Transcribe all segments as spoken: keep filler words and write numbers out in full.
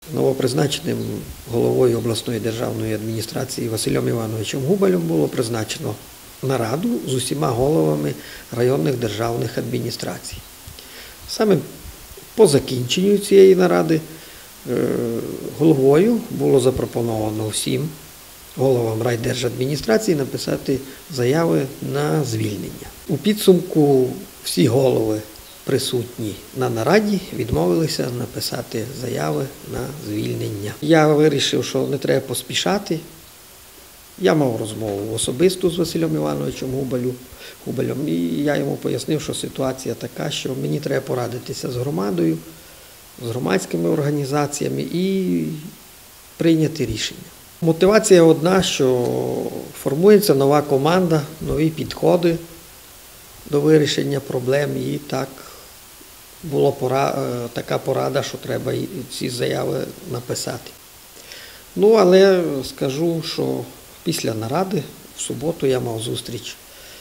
Новопризначеним головою обласної державної адміністрації Василем Івановичем Губалем було призначено нараду з усіма головами районних державних адміністрацій. Саме по закінченню цієї наради головою було запропоновано всім головам райдержадміністрації написати заяви на звільнення. У підсумку всі голови, присутні на нараді, відмовилися написати заяви на звільнення. Я вирішив, що не треба поспішати. Я мав розмову особисту з Василем Івановичем Губалем, і я йому пояснив, що ситуація така, що мені треба порадитися з громадою, з громадськими організаціями і прийняти рішення. Мотивація одна, що формується нова команда, нові підходи до вирішення проблем, і так була порада, така порада, що треба ці заяви написати. Ну, але скажу, що після наради в суботу я мав зустріч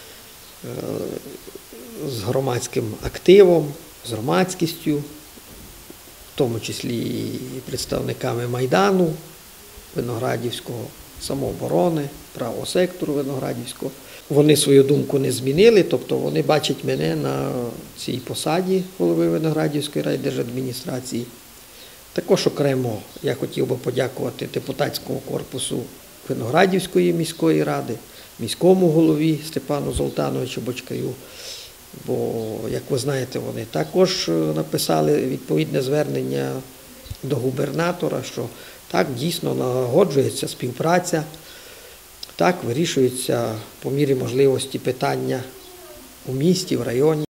з громадським активом, з громадськістю, в тому числі і представниками Майдану Виноградівського, самооборони, правого сектору Виноградівського. Вони свою думку не змінили, тобто вони бачать мене на цій посаді голови Виноградівської райдержадміністрації. Також окремо я хотів би подякувати депутатському корпусу Виноградівської міської ради, міському голові Степану Золтановичу Бочкарю, бо, як ви знаєте, вони також написали відповідне звернення до губернатора, що так, дійсно налагоджується співпраця, так, вирішуються по мірі можливості питання у місті, в районі.